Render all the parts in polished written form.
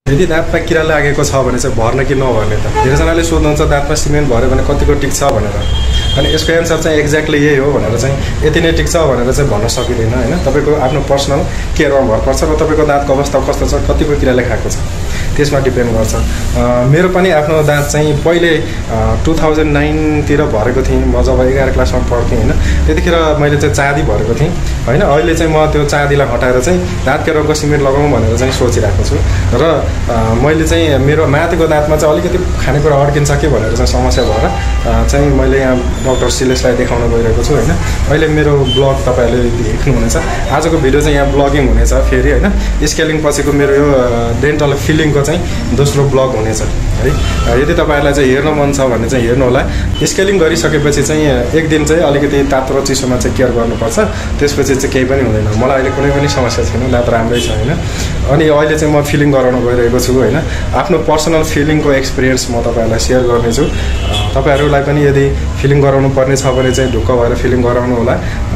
यदि दाँतमा किरा लागेको छ भने चाहिँ भर्न कि नभर्ने त धेरैजनाले सोध्नुहुन्छ दाँतमा सिमेन्ट भर्यो भने कतिको टिक्छ भनेर अनि यसको एन्सर चाहिँ एक्ज्याक्टली यही हो भनेर चाहिँ यति नै टिक्छ भनेर चाहिँ भन्न सकिँदैन हैन तपाईको आफ्नो पर्सनल केयरमा भर पर्छ र तपाईको दाँतको अवस्था कस्तो छ कतिको किराले खाएको छ त्यसमा डिपेन्ड गर्छ मेरो पनि आफ्नो दाँत चाहिँ पहिले 2009 तिर भरेको थिएँ म जब 11 क्लासमा पढ्थेँ हैन त्यतिखेर मैले चाहिँ चाँदी भरेको थिएँ हैन अहिले चाहिँ म त्यो चाँदीलाई हटाएर चाहिँ दाँतको रङको सिमेन्ट लगाउँ भनेर चाहिँ सोचिरहेको छु र मैले चाहिँ मेरो माथिको दाँतमा चाहिँ अलिकति खानेकुरा अड्किन्छ के भनेर चाहिँ समस्या भएर चाहिँ मैले यहाँ डाक्टर सिलेसलाई देखाउन गइरहेको छु हैन अहिले मेरो ब्लग तपाईहरुले देख्नुहुनेछ आजको भिडियो चाहिँ यहाँ ब्लगिङ हुनेछ फेरि हैन स्केलिङ पछिको मेरो यो डेन्टल फिलिङको चाहिँ दोस्रो ब्लग हुनेछ है यदि तपाईहरुलाई चाहिँ हेर्न मन छ भने चाहिँ हेर्नु होला स्केलिङ गरिसकेपछि चाहिँ एक दिन चाहिँ अलिकति तातो र चिसोमा चाहिँ केयर गर्नुपर्छ त्यसपछि चाहिँ केही पनि हुँदैन मलाई अहिले कुनै पनि समस्या छैन दाँत राम्रै छ हैन अनि अहिले चाहिँ म फिलिङ गराउन गइरहेको छु हैन आफ्नो पर्सनल फिलिङको एक्सपिरियन्स म तपाईहरुलाई शेयर गर्नेछु तपाईहरुलाई पनि यदि फिलिङ गराउनु पर्ने छ भने चाहिँ ढुक्क भएर फिलिङ गराउनु होला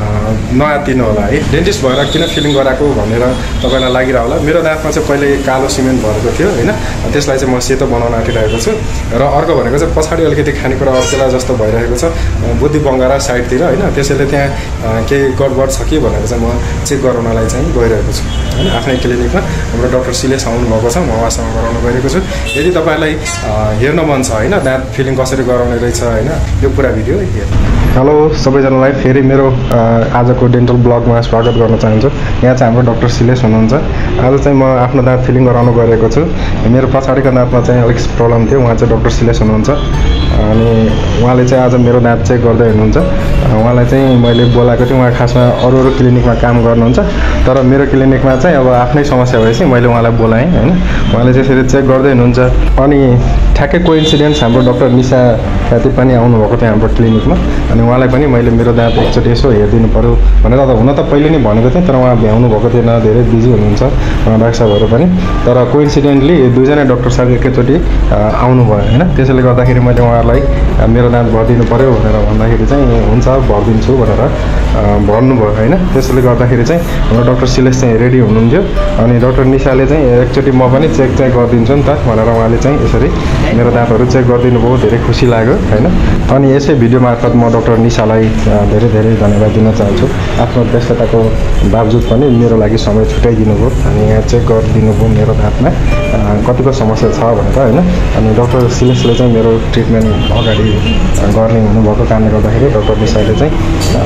नआत्तिनु होला है डेन्टिस्ट भएर किन फिलिङ गराएको भनेर तपाईलाई लागिरा होला मेरो दाँतमा चाहिँ पहिले कालो सिमेन्ट भरेको थियो हैन त्यसलाई चाहिँ म सेतो बनाउन आँटिरहेको छु र अर्को भनेको चाहिँ पछाडी अलिकति खानेकुरा अड्केला जस्तो भइरहेको छ बुद्धि बङ्गारा साइडतिर हैन त्यसैले त्यहाँ केही गडबड छ कि भनेर चाहिँ म चेक गराउनलाई चाहिँ गइरहेको छु हैन आफ्नै क्लिनिकमा हाम्रो डाक्टर सिलेस आउनु भएको छ म उहाँसँग गराउन गइरहेको छु यदि तपाईलाई हेर्न मन छ हैन दाँत फिलिङ कसरी गराउने रहेछ हैन यो पुरा भिडियो हेर्नु हेलो सबैजनालाई फेरि मेरो आजको डेन्टल ब्लगमा स्वागत गर्न चाहन्छु यहाँ चाहिँ हाम्रो डाक्टर सिलेस हुनुहुन्छ आज चाहिँ म आफ्नो दाँत फिलिङ गराउन गइरहेको छु मेरो पछाडिको दाँतमा चाहिँ अलिक प्रब्लम थियो उहाँ चाहिँ डाक्टर सिलेस हुनुहुन्छ अनि उहाँले चाहिँ आज मेरो दाँत चेक गर्दै हुनुहुन्छ उहाँलाई चाहिँ मैले बोलाएको थिएँ उहाँ खासमा अरू क्लिनिकमा काम गर्नुहुन्छ तर मेरो क्लिनिकमा चाहिँ अब आफ्नै समस्या भएपछि मैले उहाँलाई बोलाएँ हैन उहाँले चाहिँ फेरि चेक गर्दै हुनुहुन्छ अनि ठ्याक्कै कोइन्सिडेन्स हाम्रो डाक्टर निशा साथी पनि आउनुभएको थियो हाम्रो क्लिनिकमा अनि उहाँलाई पनि मैले मेरो दाँत एकचोटि यसो हेरिदिनु पर्यो भनेर त हुन त पहिले नै भनेको थिएँ तर उहाँ भ्याउनु भएको थिएन धेरै बिजी हुनुहुन्छ डाक्टर साहबहरू पनि तर कोइन्सिडेन्टली दुईजना डाक्टर साहब एकैचोटि आउनुभयो हैन त्यसैले गर्दाखेरि मैले उहाँलाई मेरो दाँत भरिदिनु पर्यो भनेर भन्दाखेरि चाहिँ हुन्छ भरिदिन्छु भनेर भन्नुभयो हैन त्यसैले गर्दाखेरि चाहिँ हाम्रो डाक्टर सिलेस चाहिँ रेडी हुनुहुन्थ्यो अनि डाक्टर निशाले चाहिँ एकचोटि म पनि चेक गरिदिन्छु नि त भनेर उहाँले चाहिँ यसरी मेरो दाँतहरू चेक गरिदिनु भयो धेरै खुसी लाग्यो हैन अनि यसै भिडियो मार्फत म डाक्टर निशालाई धेरै धेरै धन्यवाद दिन चाहन्छु आफ्नो व्यस्तताको बावजुद पनि मेरो लागि समय छुट्याइदिनु भयो अनि यहाँ चेक गरिदिनु भयो मेरो दाँतमा कतिको समस्या छ भनेर हैन अनि डाक्टर सिलेसले चाहिँ मेरो ट्रिटमेन्ट अगाडि गर्ने हुनुभएको कारणले गर्दाखेरि डाक्टर निशाले चाहिँ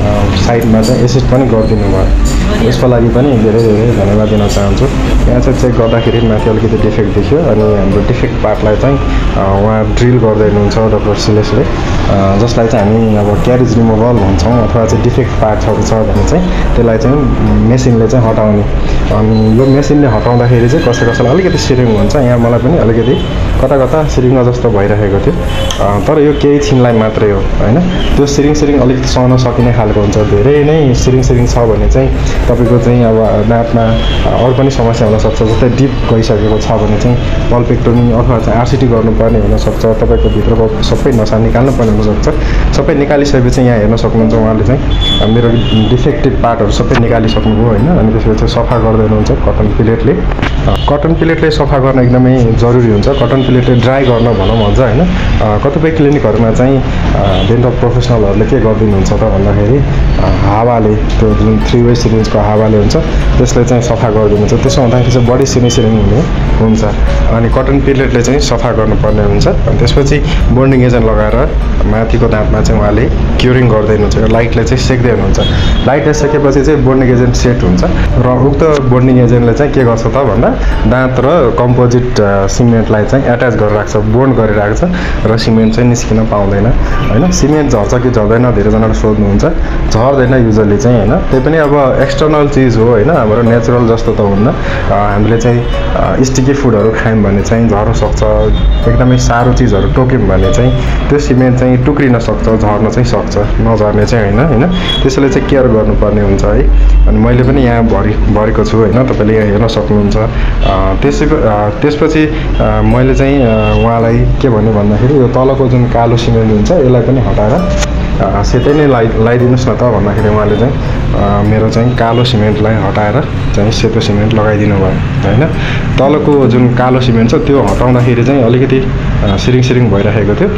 साइडमा चाहिँ एसिस्ट पनि गरिदिनु भयो यसको लागि पनि धेरै धेरै धन्यवाद दिन चाहन्छु यहाँ चाहिँ चेक गर्दाखेरि माथि अलिकति डिफेक्ट देखियो अनि हाम्रो डिफेक्ट पार्टलाई चाहिँ उहाँ ड्रिल गर्दै हुनुहुन्छ डाक्टर सिलेसले जसलाई चाहिँ हामी अब क्यारेज रिमुभल भन्छौँ अथवा चाहिँ डिफेक्ट पार्टहरू छ भने चाहिँ त्यसलाई चाहिँ मेसिनले चाहिँ हटाउने अनि यो मेसिनले हटाउँदाखेरि चाहिँ कसैलाई अलिकति सिरिङ हुन्छ यहाँ मलाई पनि अलिकति कता कता सिरिङ जस्तो भइरहेको थियो तर यो केही छिनलाई मात्रै हो हैन त्यो सिरिङ अलिकति सहन सकिने खालको हुन्छ धेरै नै सिरिङ छ भने चाहिँ तपाईको चाहिँ अब दाँतमा अरू पनि समस्या हुन सक्छ जस्तै डिप गइसकेको छ भने चाहिँ पल्पेक्टोमी अथवा चाहिँ आरसिटी गर्नुपर्ने हुन सक्छ तपाईको भित्रको सबै नसा निकाल्नु पर्ने हुन सक्छ सबै निकालिसकेपछि यहाँ हेर्न सक्नुहुन्छ उहाँले चाहिँ मेरो डिफेक्टिभ पार्टहरू सबै निकालिसक्नुभयो हैन अनि त्यसपछि सफा गर्दै हुनुहुन्छ कटन प्लेटले सफा गर्न एकदमै जरुरी हुन्छ कटन प्लेटले ड्राई गर्न भनौँ अझ हैन कतिपय क्लिनिकहरुमा चाहिँ डेन्टल प्रोफेसनलहरुले के गर्दिनुहुन्छ त भन्दाखेरि हावाले त्यो जुन 3 वे सिरिन्जको हावाले हुन्छ त्यसले चाहिँ सफा गरिदिनुहुन्छ त्यसो हुँदाखेरि चाहिँ बडी सिरिङ हुने हुन्छ अनि कटन प्लेटले चाहिँ सफा गर्नुपर्ने हुन्छ अनि त्यसपछि बोन्डिङ एजेन्ट लगाएर माथिको दाँतमा चाहिँ उहाँले क्युरिङ गर्दै हुनुहुन्छ लाइटले चाहिँ सेक्दै हुनुहुन्छ लाइटले सेकेपछि चाहिँ बोन्डिङ एजेन्ट सेट हुन्छ र उक्त बोन्डिङ एजेन्टले चाहिँ के गर्छ त भन्दा दाँत र कम्पोजिट सिमेन्टलाई चाहिँ एट्याच गरेर राख्छ बोन्ड गरेर राख्छ र सिमेन्ट चाहिँ निस्किन पाउँदैन हैन सिमेन्ट झर्छ कि झर्दैन धेरैजनाले सोध्नुहुन्छ झर्दैन युजुअली चाहिँ हैन त्यही पनि अब एक्सटर्नल चिज हो हैन हाम्रो नेचुरल जस्तो त हुन्न हामीले चाहिँ स्टिकी फुडहरू खायौँ भने चाहिँ झर्न सक्छ एकदमै सारो चिजहरू टोक्यौँ भने चाहिँ त्यो सिमेन्ट चाहिँ टुक्रिन सक्छ झर्न चाहिँ सक्छ नझर्ने चाहिँ हैन त्यसैले चाहिँ केयर गर्नुपर्ने हुन्छ है अनि मैले पनि यहाँ भरेको छु हैन तपाईले यहाँ हेर्न सक्नुहुन्छ त्यसपछि मैले चाहिँ उहाँलाई के भन्नु भन्दाखेरि यो तलको जुन कालो सिमेन्ट हुन्छ यसलाई पनि हटाएर सेतै नै लगाइदिनुहोस् न त भन्दाखेरि उहाँले चाहिँ मेरो चाहिँ कालो सिमेन्टलाई हटाएर चाहिँ सेतो सिमेन्ट लगाइदिनु भयो होइन। तलको जुन कालो सिमेन्ट छ त्यो हटाउँदाखेरि चाहिँ अलिकति सिरिङ भइरहेको थियो,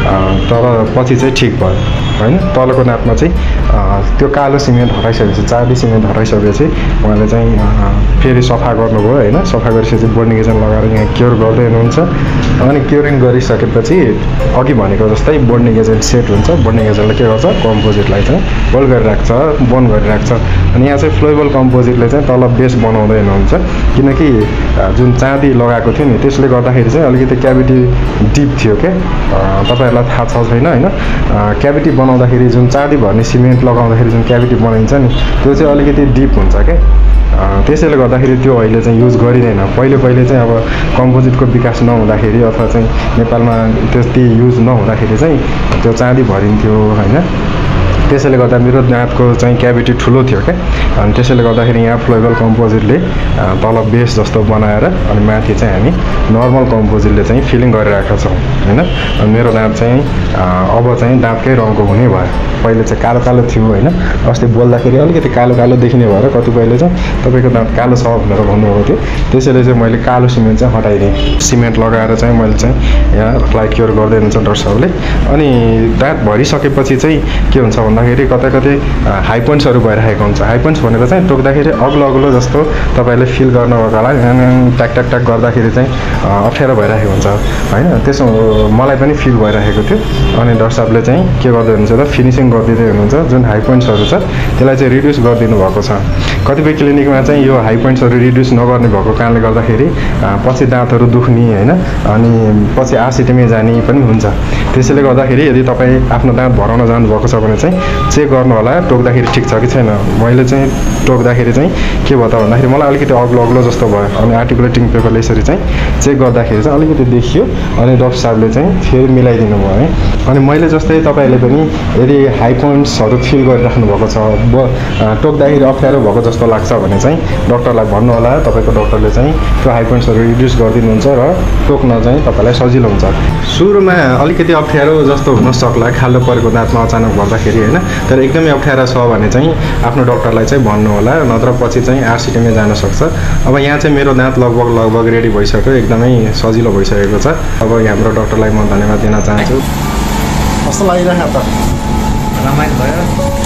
तर पछि चाहिँ ठिक भयो होइन। तलको नापमा चाहिँ त्यो कालो सिमेन्ट हटाइसकेपछि चाँदी सिमेन्ट हटाइसकेपछि उहाँले चाहिँ फेरि सफा गर्नुभयो होइन। सफा गरिसकेपछि बोर्डिङ एजेन्ट लगाएर यहाँ क्योर गर्दै हुनुहुन्छ। अनि क्योरिङ गरिसकेपछि अघि भनेको जस्तै बोर्डिङ एजेन्ट सेट हुन्छ। बोर्डिङ एजेन्टले के गर्छ, कम्पोजिटलाई चाहिँ होल्ड गरिराख्छ, बन्द गरिराख्छ। अनि यहाँ चाहिँ फ्लोएबल कम्पोजिटले चाहिँ तल बेस बनाउँदै हुनुहुन्छ, किनकि जुन चाँदी लगाएको थियो नि त्यसले गर्दाखेरि चाहिँ अलिकति क्याभिटी डिप थियो क्या। तपाईँहरूलाई थाहा छ छैन होइन, क्याभिटी बनाउँदाखेरि जुन चाँदी भर्ने सिमेन्ट लगाउँदाखेरि जुन क्याभिटी बनाइन्छ नि त्यो चाहिँ अलिकति डिप हुन्छ क्या। त्यसैले गर्दाखेरि त्यो अहिले चाहिँ युज गरिँदैन। पहिले चाहिँ अब कम्पोजिटको विकास नहुँदाखेरि अथवा चाहिँ नेपालमा त्यति युज नहुँदाखेरि चाहिँ त्यो चाँदी भरिन्थ्यो होइन। त्यसैले गर्दा मेरो दाँतको चाहिँ क्याभिटी ठुलो थियो क्या। अनि त्यसैले गर्दाखेरि यहाँ फ्लोएबल कम्पोजिटले तल बेस जस्तो बनाएर अनि माथि चाहिँ हामी नर्मल कम्पोजिटले चाहिँ फिलिङ गरिरहेका छौँ होइन। अनि मेरो दाँत चाहिँ अब चाहिँ दाँतकै रङको हुने भयो। पहिले चाहिँ कालो थियो होइन। अस्ति बोल्दाखेरि अलिकति कालो देखिने भएर कतिपयले चाहिँ तपाईँको दाँत कालो छ भनेर भन्नुभएको थियो। त्यसैले चाहिँ मैले कालो सिमेन्ट चाहिँ हटाइदिएँ। सिमेन्ट लगाएर चाहिँ मैले चाहिँ यहाँ क्योर गर्दै हुनुहुन्छ डाक्टर साहबले। अनि दाँत भरिसकेपछि चाहिँ के हुन्छ भन्दाखेरि कतै हाई पोइन्ट्सहरू भइरहेको हुन्छ। हाई पोइन्ट्स भनेर चाहिँ टोक्दाखेरि अग्लो जस्तो तपाईँले फिल गर्नुभएको होला, ट्याक गर्दाखेरि चाहिँ अप्ठ्यारो भइरहेको हुन्छ होइन। त्यसो मलाई पनि फिल भइरहेको थियो। अनि डाक्टर साहबले चाहिँ के गर्दै हुनुहुन्छ त फिनिसिङ गरिदिँदै हुनुहुन्छ। जुन हाई पोइन्ट्सहरू छ त्यसलाई चाहिँ रिड्युस गरिदिनु भएको छ। कतिपय क्लिनिकमा चाहिँ यो हाई पोइन्ट्सहरू रिड्युस नगर्ने भएको कारणले गर्दाखेरि पछि दाँतहरू दुख्ने होइन, अनि पछि आरसिटीमै जाने पनि हुन्छ। त्यसैले गर्दाखेरि यदि तपाईँ आफ्नो दाँत भराउन जानुभएको छ भने चाहिँ चेक गर्नु होला टोक्दाखेरि ठिक छ कि छैन। मैले चाहिँ टोक्दाखेरि चाहिँ के भयो त भन्दाखेरि मलाई अलिकति अग्लो जस्तो भयो। अनि आर्टिकुलेटिङ पेपरले यसरी चाहिँ चेक गर्दाखेरि चाहिँ अलिकति देखियो। अनि डाक्टर साहबले चाहिँ फेरि मिलाइदिनु भयो है। अनि मैले जस्तै तपाईँहरूले पनि यदि हाई पोइन्ट्सहरू फिल गरिराख्नु भएको छ, टोक्दाखेरि अप्ठ्यारो भएको जस्तो लाग्छ भने चाहिँ डक्टरलाई भन्नु होला। तपाईँको डक्टरले चाहिँ त्यो हाई पोइन्ट्सहरू रिड्युस गरिदिनुहुन्छ र टोक्न चाहिँ तपाईँलाई सजिलो हुन्छ। सुरुमा अलिकति अप्ठ्यारो जस्तो हुन सक्ला खाल्डो परेको दाँतमा अचानक भर्दाखेरि होइन, तर एकदमै अप्ठ्यारो छ भने चाहिँ आफ्नो डक्टरलाई चाहिँ भन्नु होला, नत्र पछि चाहिँ आरसिटीमै जान सक्छ। अब यहाँ चाहिँ मेरो दाँत लगभग रेडी भइसक्यो, एकदमै सजिलो भइसकेको छ। अब हाम्रो डक्टरलाई म धन्यवाद दिन चाहन्छु। कस्तो लागिरहेको त? रमाइलो भयो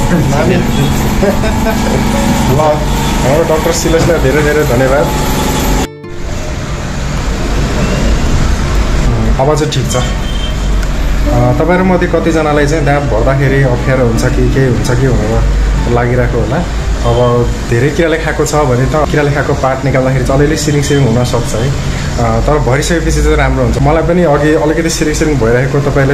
ल हाम्रो डक्टर सिलेसलाई धेरै धन्यवाद। अब चाहिँ ठिक छ। तपाईँहरू मध्ये कतिजनालाई चाहिँ दाँत भर्दाखेरि अप्ठ्यारो हुन्छ कि केही हुन्छ कि भनेर लागिरहेको होला। अब धेरै किराले खाएको छ भने त किराले खाएको पार्ट निकाल्दाखेरि चाहिँ अलिअलि सिरिङ हुनसक्छ है, तर भरिसकेपछि चाहिँ राम्रो हुन्छ। मलाई पनि अघि अलिकति सिरिङ भइरहेको, तपाईँले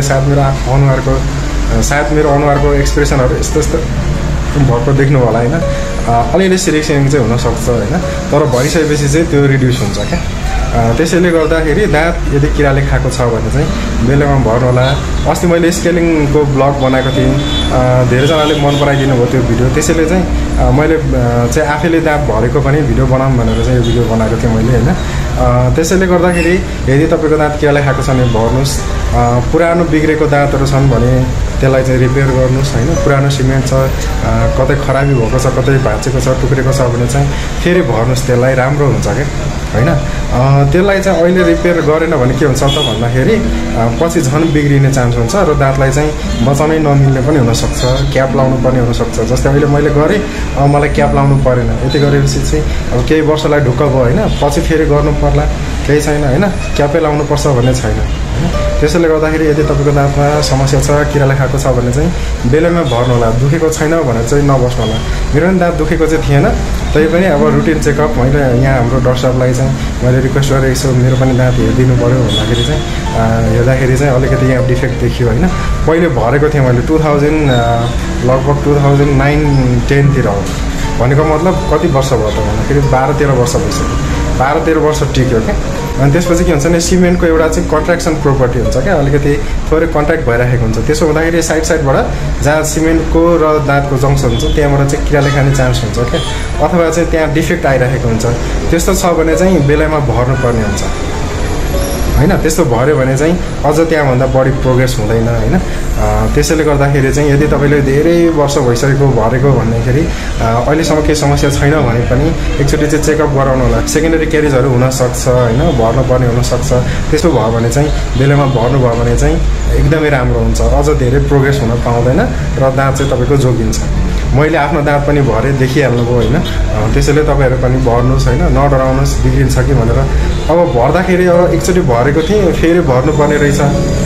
सायद मेरो अनुहारको एक्सप्रेसनहरू यस्तो भएको देख्नु होला होइन। अलिअलि सिरिङ चाहिँ हुनसक्छ होइन, तर भरिसकेपछि चाहिँ त्यो रिड्युस हुन्छ क्या। त्यसैले गर्दाखेरि दाँत यदि किराले खाएको छ भने चाहिँ बेलामा भर्नु होला। अस्ति मैले स्केलिङको ब्लग बनाएको थिएँ, धेरैजनाले मन पराइदिनु भयो त्यो भिडियो। त्यसैले चाहिँ मैले चाहिँ आफैले दाँत भरेको पनि भिडियो बनाऊँ भनेर चाहिँ यो भिडियो बनाएको थिएँ मैले होइन। त्यसैले गर्दाखेरि यदि तपाईँको दाँत किराले खाएको छ भने भर्नुहोस्। पुरानो बिग्रेको दाँतहरू छन् भने त्यसलाई चाहिँ रिपेयर गर्नुहोस् होइन। पुरानो सिमेन्ट छ, कतै खराबी भएको छ, कतै भाँचेको छ, टुक्रेको छ भने चाहिँ फेरि भर्नुहोस्, त्यसलाई राम्रो हुन्छ क्या होइन। त्यसलाई चाहिँ अहिले रिपेयर गरेन भने के हुन्छ त भन्दाखेरि पछि झन् बिग्रिने चान्स हुन्छ र दाँतलाई चाहिँ बचाउनै नमिल्ने पनि हुनसक्छ, क्याप लाउनु पर्ने हुनसक्छ। जस्तै अहिले मैले गरेँ, मलाई क्याप लाउनु परेन, यति गरेपछि चाहिँ अब केही वर्षलाई ढुक्क भयो होइन, पछि फेरि गर्नु पर्ला, केही छैन होइन, क्यापै लाउनुपर्छ भन्ने छैन होइन। त्यसैले गर्दाखेरि यदि तपाईँको दाँतमा समस्या छ, किराले खाएको छ भने चाहिँ बेलैमा भर्नु होला। दुखेको छैन भनेर चाहिँ नबस्नु होला। मेरो पनि दाँत दुखेको चाहिँ थिएन, तै पनि अब रुटिन चेकअप मैले यहाँ हाम्रो डाक्टर साहबलाई चाहिँ मैले रिक्वेस्ट गरेको छु, मेरो पनि दाँत हेरिदिनु पऱ्यो भन्दाखेरि चाहिँ हेर्दाखेरि चाहिँ अलिकति यहाँ डिफेक्ट देखियो होइन। पहिले भरेको थिएँ मैले लगभग 2009-10तिर हो। भनेको मतलब कति वर्ष भयो त भन्दाखेरि 12-13 वर्ष भइसक्यो। 12-13 वर्ष टिक्यो क्या। अनि त्यसपछि के हुन्छ भने सिमेन्टको एउटा चाहिँ कन्ट्र्याक्सन प्रोपर्टी हुन्छ क्या, अलिकति थोरै कन्ट्र्याक्ट भइरहेको हुन्छ। त्यसो हुँदाखेरि साइडबाट जहाँ सिमेन्टको र दाँतको जङ्सन हुन्छ त्यहाँबाट चाहिँ किराले खाने चान्स हुन्छ क्या, अथवा चाहिँ त्यहाँ डिफेक्ट आइरहेको हुन्छ। त्यस्तो छ भने चाहिँ बेलामा भर्नुपर्ने हुन्छ। होइन त्यस्तो भर्यो भने चाहिँ अझ त्यहाँभन्दा बढी प्रोग्रेस हुँदैन होइन त्यसैले गर्दाखेरि चाहिँ यदि तपाईँले धेरै वर्ष भइसकेको भरेको भन्दाखेरि अहिलेसम्म केही समस्या छैन भने पनि एकचोटि चाहिँ चेकअप गराउनु होला सेकेन्डरी क्यारेजहरू हुनसक्छ होइन भर्नुपर्ने हुनसक्छ त्यस्तो भयो भने चाहिँ बेलामा भर्नुभयो भने चाहिँ एकदमै राम्रो हुन्छ अझ धेरै प्रोग्रेस हुन पाउँदैन र दाँत चाहिँ तपाईँको जोगिन्छ मैले आफ्नो दाँत पनि भरे देखिहाल्नुभयो होइन त्यसैले तपाईँहरू पनि भर्नुहोस् होइन नडराउनुहोस् बिग्रिन्छ कि भनेर अब भर्दाखेरि अब एकचोटि भरेको थिएँ फेरि भर्नुपर्ने रहेछ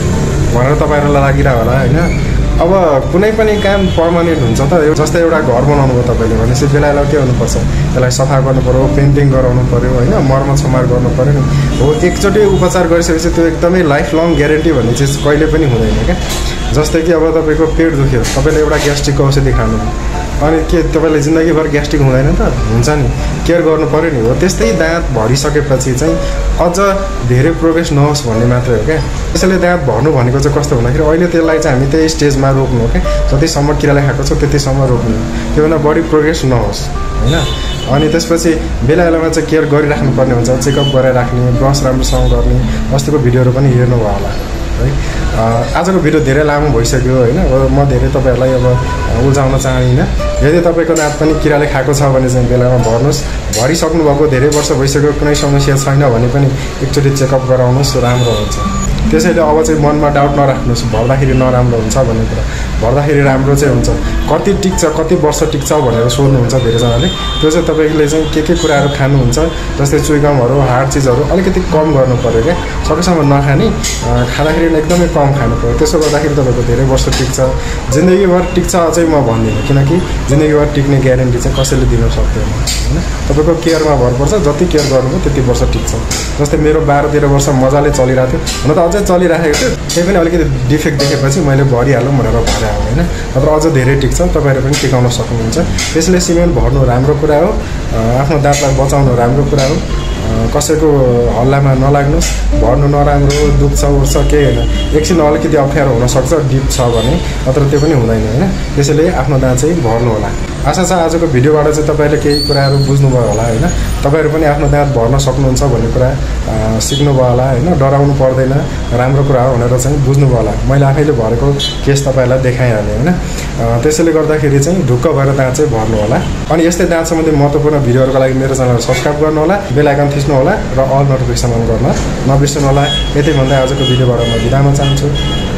भनेर तपाईँहरूलाई लागिरह होला होइन अब कुनै पनि काम पर्मानेन्ट हुन्छ त जस्तै एउटा घर बनाउनु भयो तपाईँले भनेपछि बेला के हुनुपर्छ त्यसलाई सफा गर्नु पऱ्यो पेन्टिङ गराउनु पऱ्यो होइन मर्मत समार गर्नु पऱ्यो नि हो एकचोटि उपचार गरिसकेपछि त्यो एकदमै लाइफ लङ ग्यारेन्टी भन्ने चिज कहिले पनि हुँदैन क्या जस्तै कि अब तपाईँको पेट दुख्यो तपाईँले एउटा ग्यास्ट्रिकको औषधि खानु अनि के तपाईँले जिन्दगीभर ग्यास्ट्रिक हुँदैन त हुन्छ नि केयर गर्नु पऱ्यो नि हो त्यस्तै दाँत भरिसकेपछि चाहिँ अझ धेरै प्रोग्रेस नहोस् भन्ने मात्रै हो क्या त्यसैले दाँत भर्नु भनेको चाहिँ कस्तो भन्दाखेरि अहिले त्यसलाई चाहिँ हामी त्यही स्टेजमा रोक्नु हो क्या जतिसम्म किराले खाएको छ त्यतिसम्म रोक्नु त्योभन्दा बढी प्रोग्रेस नहोस् होइन अनि त्यसपछि बेला बेलामा चाहिँ केयर गरिराख्नुपर्ने हुन्छ चेकअप गराइराख्ने ब्रस राम्रोसँग गर्ने अस्तिको भिडियोहरू पनि हेर्नुभयो होला है आजको भिडियो धेरै लामो भइसक्यो होइन म धेरै तपाईँहरूलाई अब उल्झाउन चाहदिनँ यदि तपाईँको दाँत पनि किराले खाएको छ भने चाहिँ बेलामा भर्नुहोस् भरिसक्नु भएको धेरै वर्ष भइसक्यो कुनै समस्या छैन भने पनि एकचोटि चेकअप गराउनुहोस् राम्रो हुन्छ त्यसैले अब चाहिँ मनमा डाउट नराख्नुहोस् भर्दाखेरि नराम्रो हुन्छ भन्ने कुरा भर्दाखेरि राम्रो चाहिँ हुन्छ कति टिक्छ कति वर्ष टिक्छ भनेर सोध्नुहुन्छ धेरैजनाले त्यो चाहिँ तपाईँले चाहिँ के कुराहरू खानुहुन्छ जस्तै चुइगमहरू हार्ड चिजहरू अलिकति कम गर्नु पऱ्यो क्या सकेसम्म नखाने खाँदाखेरि एकदमै कम खानु पऱ्यो त्यसो गर्दाखेरि तपाईँको धेरै वर्ष टिक्छ जिन्दगीभर टिक्छ अझै म भन्दिनँ किनकि जिन्दगीभर टिक्ने ग्यारेन्टी चाहिँ कसैले दिन सक्दैन होइन तपाईँको केयरमा भर पर्छ जति केयर गर्नुभयो त्यति वर्ष टिक्छ जस्तै मेरो 12-13 वर्ष मजाले चलिरहेको थियो हुन त अझै चलिराखेको थियो त्यही पनि अलिकति डिफेक्ट देखेपछि मैले भरिहालौँ भनेर भरे होइन नत्र अझ धेरै टिक्छ तपाईँहरू पनि टिकाउन सक्नुहुन्छ त्यसले सिमेन्ट भर्नु राम्रो कुरा हो आफ्नो दाँतलाई बचाउनु राम्रो कुरा हो कसैको हल्लामा नलाग्नुहोस् भर्नु नराम्रो दुख्छ उठ्छ केही होइन एकछिन अलिकति अप्ठ्यारो हुनसक्छ डिप छ भने नत्र त्यो पनि हुँदैन होइन त्यसैले आफ्नो दाँत चाहिँ भर्नु होला आशा छ आजको भिडियोबाट चाहिँ तपाईँहरूले केही कुराहरू बुझ्नुभयो होला होइन तपाईँहरू पनि आफ्नो दाँत भर्न सक्नुहुन्छ भन्ने कुरा सिक्नुभयो होला होइन डराउनु पर्दैन राम्रो कुरा हो भनेर चाहिँ बुझ्नुभयो होला मैले आफैले भरेको केस तपाईँहरूलाई देखाइहालेँ होइन त्यसैले गर्दाखेरि चाहिँ ढुक्क भएर दाँत चाहिँ भर्नु होला अनि यस्तै दाँत सम्बन्धी महत्त्वपूर्ण भिडियोहरूको लागि मेरो च्यानललाई सब्सक्राइब गर्नु होला बेल आइकन थिच्नु होला र अल नोटिफिकेसन अन गर्न नबिर्सनु होला यति भन्दै आजको भिडियोबाट म बिदा हुन चाहन्छु